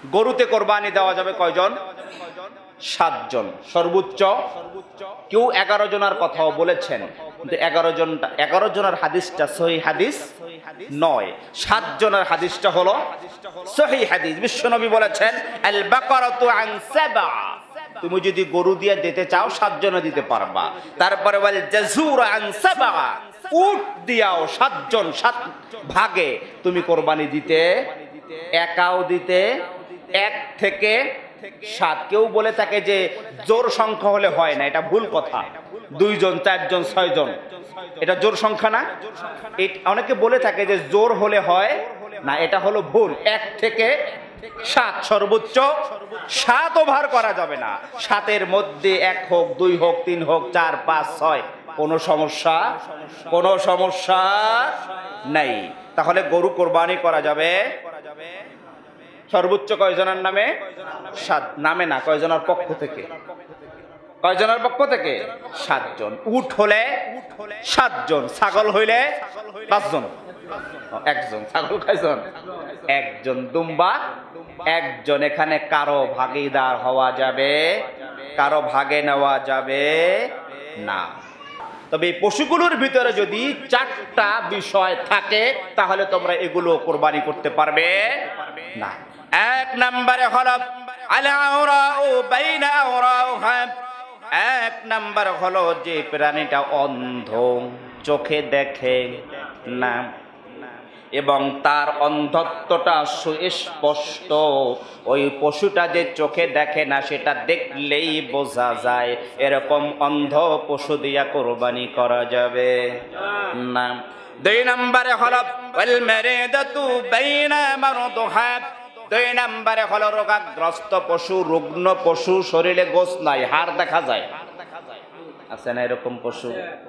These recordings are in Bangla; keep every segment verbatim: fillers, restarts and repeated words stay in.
গরুতে কোরবানি দেওয়া যাবে কয়জন? সাতজন সর্বোচ্চ। কেউ এগারো জনের কথাও বলেছেন, কিন্তু এগারো জনটা এগারো জনের হাদিসটা সহিহ হাদিস নয়, সাত জনের হাদিসটা হলো সহিহ হাদিস। বিশ্বনবী বলেছেন আল বাকারাতু আন সাবআ, তুমি যদি গরু দিয়ে দিতে চাও সাতজনে দিতে পারবা। তারপরে ওয়াল জাযুর আন সাবআ, উট দিয়াও সাতজন সাত ভাগে তুমি কোরবানি দিতে, একাও দিতে, এক থেকে সাত। কেউ বলে থাকে যে জোর সংখ্যা হলে হয় না, এটা ভুল কথা। দুইজন, চারজন, ছয়জন এটা জোর সংখ্যা না। অনেকে বলে থাকে যে জোর হলে হয় না, এটা হলো ভুল। এক থেকে সাত, সর্বোচ্চ সাত ওভার করা যাবে না। সাতের মধ্যে এক হোক, দুই হোক, তিন হোক, চার, পাঁচ, ছয়, কোনো সমস্যা কোনো সমস্যা নাই। তাহলে গরু কোরবানি করা যাবে সর্বোচ্চ কয়জনের নামে? সাত। নামে না, কয়জনের পক্ষ থেকে? কয়জনের পক্ষ থেকে? সাতজন। উট হলে সাতজন, ছাগল হইলে পাঁচজন, একজন। ছাগল কয়জন? একজন। দুম্বা একজন। এখানে কারো ভাগীদার হওয়া যাবে, কারো ভাগে নেওয়া যাবে না। তবে এই পশুগুলোর ভিতরে যদি চারটা বিষয় থাকে তাহলে তোমরা এগুলো কোরবানি করতে পারবে না। এক নম্বরে হলো আল-আওরাউ বাইনা আওরাউহা, এক নম্বর হলো যে প্রাণীটা অন্ধ, চোখে দেখে না এবং তার অন্ধত্বটা সুস্পষ্ট। ওই পশুটা যে চোখে দেখে না সেটা দেখলেই বোঝা যায়, এরকম অন্ধ পশু দিয়া কোরবানি করা যাবে না। দুই নম্বরে হলো ওয়াল মারিদাতু বাইনা মারদুহা, দুই নম্বরে হলো রোগাগ্রস্ত পশু, রুগ্ন পশু, শরীরে গোশ নাই, হাড় দেখা যায়, আছে না এরকম পশু?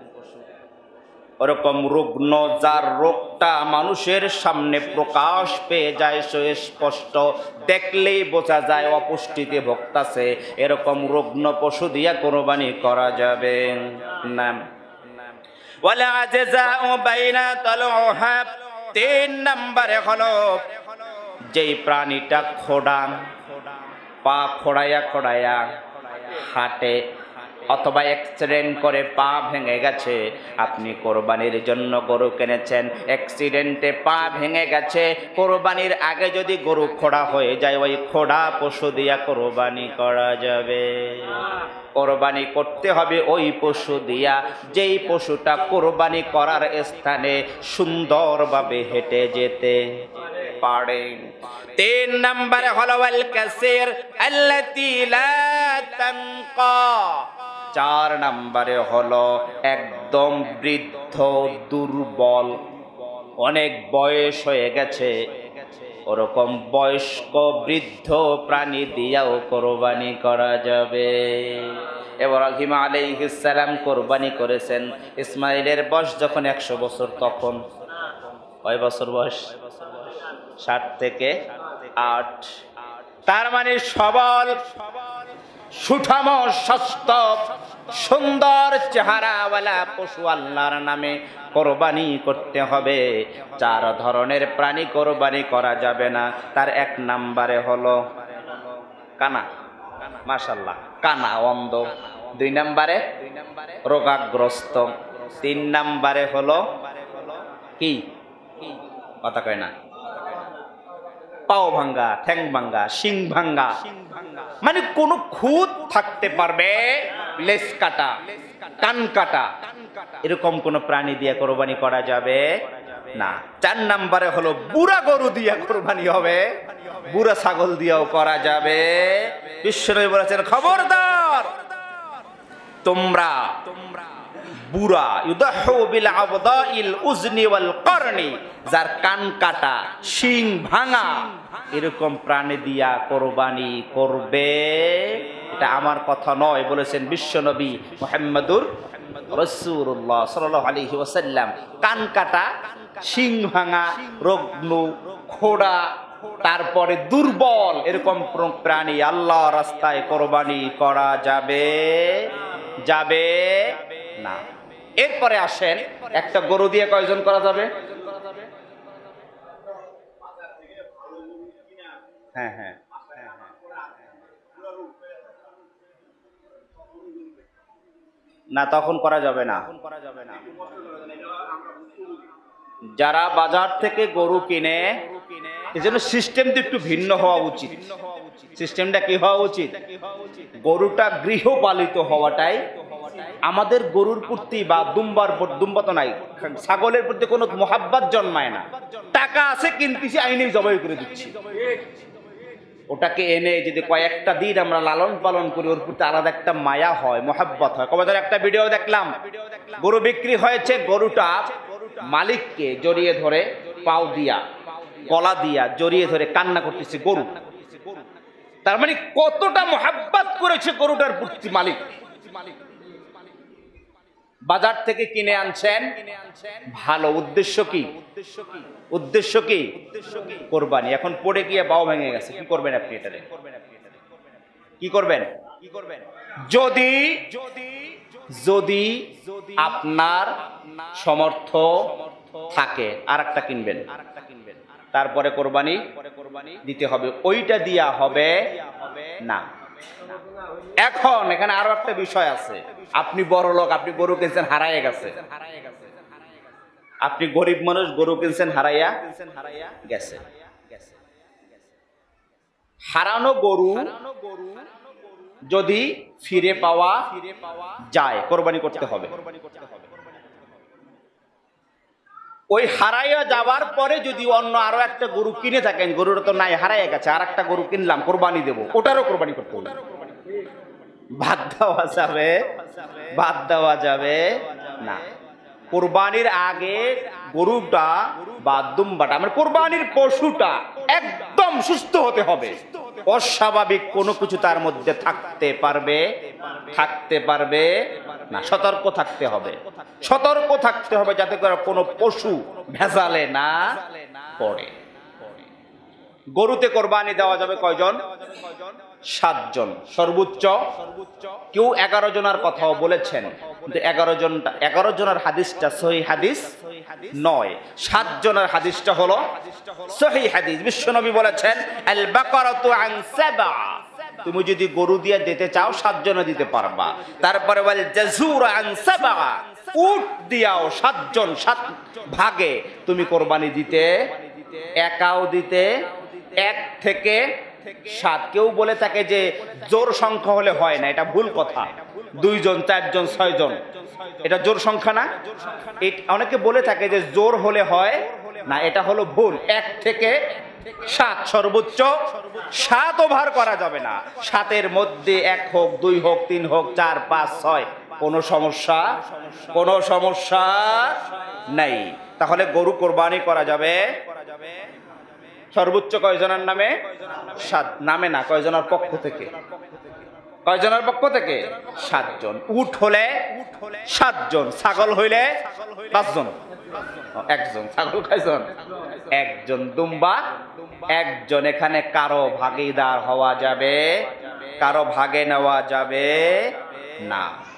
ওরকম রুগ্ন, যার রোগটা মানুষের সামনে প্রকাশ পেয়ে যায়, সুস্পষ্ট, দেখলেই বোঝা যায় অপুষ্টিতে ভুগতাছে, এরকম রুগ্ন পশু দিয়া কোরবানি করা যাবে না। ওয়ালা আজজাউ বাইনা তালউহা, তিন নম্বরে হলো যেই প্রাণীটা খোড়া, পা খোড়াইয়া খোড়াইয়া হাঁটে অথবা অ্যাক্সিডেন্ট করে পা ভেঙে গেছে, আপনি কোরবানির জন্য গরু কিনেছেন, অ্যাক্সিডেন্টে পা ভেঙে গেছে, কোরবানির আগে যদি গরু খোড়া হয়ে যায় ওই খোড়া পশু দিয়া কোরবানি করা যাবে। কোরবানি করতে হবে ওই পশু দিয়া যেই পশুটা কোরবানি করার স্থানে সুন্দরভাবে হেঁটে যেতে পারে। তিন নম্বরে হলো আল কাসির আল্লাতী লা তানকা, চার নম্বরে হলো একদম বৃদ্ধ, দুর্বল, অনেক বয়স হয়ে গেছে, ওরকম বয়স্ক বৃদ্ধ প্রাণী দিয়াও কোরবানি করা যাবে। ইব্রাহিম আলাইহিস সালাম কোরবানি করেছেন, ইসমাইলের বয়স যখন একশো বছর, তখন কয় বছর বয়স? ষাট থেকে আট। তার মানে সবল, সুঠাম, স্বাস্থ্য, সুন্দর চেহারাওয়ালা পশু আল্লাহর নামে কোরবানি করতে হবে। চার ধরনের প্রাণী কোরবানি করা যাবে না। তার এক নম্বরে হলো কানা, মাশাআল্লাহ, কানা, অন্ধ। দুই নম্বরে রোগাগ্রস্ত। তিন নম্বরে হলো কি, কথা কয় না, পাও ভাঙ্গা, ঠ্যাং ভাঙ্গা, শিং ভাঙ্গা, মানে কোন খুঁত থাকতে পারবে, লেজ কাটা, কান কাটা, এরকম কোন প্রাণী দিয়ে কোরবানি করা যাবে না। চার নম্বরে হলো বুড়া গরু দিয়ে কোরবানি হবে, বুড়া ছাগল দিয়েও করা যাবে। বিশ্বনবী বলেছেন খবরদার তোমরা বুড়া, ইউদাহু বিল আবদাইল উজনি ওয়াল করনি, যার কান কাটা, শিং ভাঙা, এরকম প্রাণী দিয়া কোরবানি করবে। এটা আমার কথা নয়, বলেছেন বিশ্বনবী মুহাম্মদুর রাসূলুল্লাহ সাল্লাল্লাহু আলাইহি ওয়াসাল্লাম। কান কাটা, শিং ভাঙা, রুগ্ন, খোড়া, তারপরে দুর্বল, এরকম প্রাণী আল্লাহ রাস্তায় কোরবানি করা যাবে যাবে না। এরপরে আসেন, একটা গরু দিয়ে কয়জন করা যাবে? হ্যাঁ হ্যাঁ না, তখন করা যাবে না। যারা বাজার থেকে গরু কিনে, এজন্য সিস্টেমটা একটু ভিন্ন হওয়া উচিত। সিস্টেমটা কি হওয়া উচিত? গরুটা গৃহপালিত হওয়াটাই আমাদের গরুর প্রতি বা দুম্বার দুম্বা তো নাই, ছাগলের প্রতি কোনো মোহাব্বত জন্মায় না। টাকা আছে, কিনতেছি, আইনেই জবাই করে দিচ্ছি। ওটাকে এনে যদি কয়েকটা দিন আমরা লালন পালন করি, ওর প্রতি আলাদা একটা মায়া হয়, মোহাব্বত হয়। কবে ধরে একটা ভিডিও দেখলাম, গরু বিক্রি হয়েছে, গরুটা মালিককে জড়িয়ে ধরে পাও দিয়া গলা দিয়া জড়িয়ে ধরে কান্না করতেছে গরু। তার মানে কতটা মোহাব্বত করেছে গরুটার প্রতি মালিক। বাজার থেকে কিনে আনছেন, ভালো। উদ্দেশ্য কি? উদ্দেশ্য কি? কোরবানি। এখন পড়ে গিয়ে বাও ভেঙে গেছে, কি করবেন আপনি? এটারে কি করবেন? যদি যদি আপনার সমর্থ থাকে আর একটা কিনবেন, তারপরে কোরবানি দিতে হবে, ওইটা দিয়া হবে না। এখন এখানে আরো একটা বিষয় আছে। আপনি বড় লোক, আপনি গরু কিনছেন, হারাইয়া গেছে। আপনি গরিব মানুষ, গরু কিনছেন, হারাইয়া গেছে। হারানো গরু যদি ফিরে পাওয়া যায়, কোরবানি করতে হবে। ওই হারাইয়া যাওয়ার পরে যদি অন্য আরো একটা গরু কিনে থাকেন, গরুটা তো নাই, হারাইয়া গেছে, আর একটা গরু কিনলাম, কোরবানি দেবো, ওটারও কোরবানি করতে হবে। বাদ দেওয়া যাবে? বাদ দেওয়া যাবে না। কোরবানির আগে গরুটা বা দুম্বাটা, আমার কোরবানির পশুটা একদম সুস্থ হতে হবে। অস্বাভাবিক কোনো কিছু তার মধ্যে থাকতে পারবে থাকতে পারবে না। সতর্ক থাকতে হবে, সতর্ক থাকতে হবে যাতে করে কোনো পশু ভেজালে না পড়ে। গরুতে কোরবানি দেওয়া যাবে কয়জন? সাতজন সর্বোচ্চ। কেউ এগারো জনের কথাও বলেছেন, কিন্তু এগারো জনটা এগারো জনের হাদিসটা সহিহ হাদিস নয়। সাত জনের হাদিসটা হলো সহিহ হাদিস। বিশ্বনবী বলেছেন, আল বাকারাতু আন সাবা, তুমি যদি গরু দিয়ে দিতে চাও সাতজনে দিতে পারবা। তারপরে বলে জাজুর আন সাবা, উট দিয়াও সাতজন, সাত ভাগে তুমি কোরবানি দিতে, একাও দিতে, এক থেকে সাত। কেউ বলে থাকে যে জোর সংখ্যা হলে হয় না, এটা ভুল কথা। দুইজন, চারজন, ছয়জন, এটা জোর সংখ্যা না। অনেকে বলে থাকে যে জোর হলে হয় না, এটা হলো ভুল। এক থেকে সাত, সর্বোচ্চ সাত ওভার করা যাবে না। সাতের মধ্যে এক হোক, দুই হোক, তিন হোক, চার, পাঁচ, ছয়, কোনো সমস্যা কোনো সমস্যা নাই। তাহলে গরু কোরবানি করা যাবে সর্বোচ্চ কয়জনের নামে? সাত। নামে না, কয়জনের পক্ষ থেকে? কয়জনের পক্ষ থেকে? সাতজন। উট হলে সাতজন, ছাগল হইলে পাঁচজন, একজন। ছাগল কয়জন? একজন। দুম্বা একজন। এখানে কারো ভাগীদার হওয়া যাবে, কারো ভাগে নেওয়া যাবে না।